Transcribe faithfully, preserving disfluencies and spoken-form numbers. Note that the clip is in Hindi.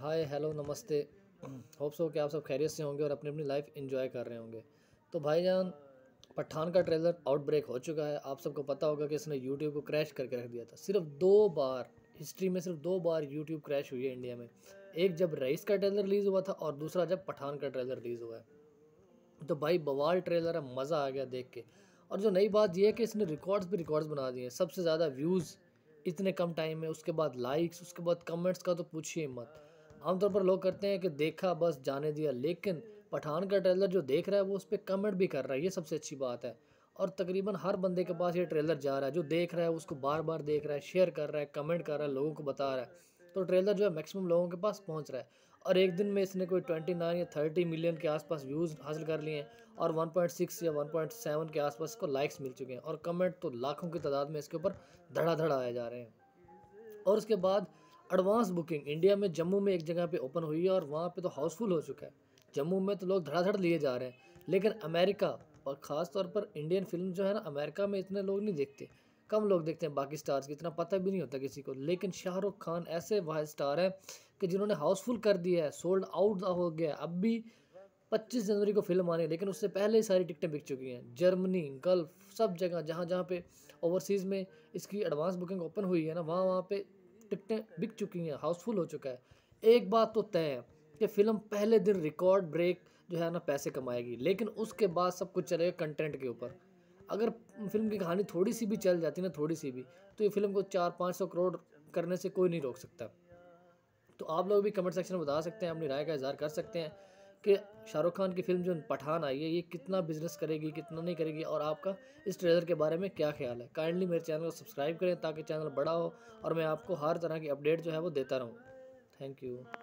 हाय हेलो नमस्ते। होप सो कि आप सब खैरियत से होंगे और अपनी अपनी लाइफ एंजॉय कर रहे होंगे। तो भाईजान, पठान का ट्रेलर आउटब्रेक हो चुका है। आप सबको पता होगा कि इसने यूट्यूब को क्रैश करके रख दिया था। सिर्फ दो बार हिस्ट्री में सिर्फ दो बार यूट्यूब क्रैश हुई है इंडिया में। एक जब रईस का ट्रेलर रिलीज़ हुआ था और दूसरा जब पठान का ट्रेलर रिलीज़ हुआ है। तो भाई बवाल ट्रेलर है, मज़ा आ गया देख के। और जो नई बात यह है कि इसने रिकॉर्ड्स पे रिकॉर्ड्स बना दिए हैं। सबसे ज़्यादा व्यूज़ इतने कम टाइम में, उसके बाद लाइक्स, उसके बाद कमेंट्स का तो पूछिए मत। आमतौर पर लोग करते हैं कि देखा बस जाने दिया, लेकिन पठान का ट्रेलर जो देख रहा है वो उस पर कमेंट भी कर रहा है, ये सबसे अच्छी बात है। और तकरीबन हर बंदे के पास ये ट्रेलर जा रहा है, जो देख रहा है उसको बार बार देख रहा है, शेयर कर रहा है, कमेंट कर रहा है, लोगों को बता रहा है। तो ट्रेलर जो है मैक्सिमम लोगों के पास पहुंच रहा है। और एक दिन में इसने कोई ट्वेंटी नाइन या थर्टी मिलियन के आसपास व्यूज़ हासिल कर लिए हैं और वन पॉइंट सिक्स या वन पॉइंट सेवन के आसपास इसको लाइक्स मिल चुके हैं और कमेंट तो लाखों की तादाद में इसके ऊपर धड़ाधड़ आए जा रहे हैं। और उसके बाद एडवांस बुकिंग इंडिया में जम्मू में एक जगह पे ओपन हुई है और वहाँ पे तो हाउसफुल हो चुका है। जम्मू में तो लोग धड़ाधड़ लिए जा रहे हैं। लेकिन अमेरिका और ख़ास तौर पर इंडियन फिल्म जो है ना, अमेरिका में इतने लोग नहीं देखते, कम लोग देखते हैं। बाकी स्टार्स की इतना पता भी नहीं होता किसी को। लेकिन शाहरुख खान ऐसे वाह स्टार है कि जिन्होंने हाउसफुल कर दिया है, सोल्ड आउट हो गया। अब भी पच्चीस जनवरी को फिल्म आनी है, लेकिन उससे पहले ही सारी टिकटें बिक चुकी हैं। जर्मनी, गल्फ, सब जगह जहाँ जहाँ पे ओवरसीज़ में इसकी एडवांस बुकिंग ओपन हुई है ना, वहाँ वहाँ पे टिकटें बिक चुकी हैं, हाउसफुल हो चुका है। एक बात तो तय है कि फ़िल्म पहले दिन रिकॉर्ड ब्रेक जो है ना पैसे कमाएगी, लेकिन उसके बाद सब कुछ चलेगा कंटेंट के ऊपर। अगर फिल्म की कहानी थोड़ी सी भी चल जाती ना, थोड़ी सी भी, तो ये फिल्म को चार पाँच सौ करोड़ करने से कोई नहीं रोक सकता। तो आप लोग भी कमेंट सेक्शन में बता सकते हैं, अपनी राय का इजहार कर सकते हैं कि शाहरुख खान की फिल्म जो पठान आई है ये कितना बिजनेस करेगी, कितना नहीं करेगी, और आपका इस ट्रेलर के बारे में क्या ख्याल है। काइंडली मेरे चैनल को सब्सक्राइब करें ताकि चैनल बड़ा हो और मैं आपको हर तरह की अपडेट जो है वो देता रहूँ। Thank you.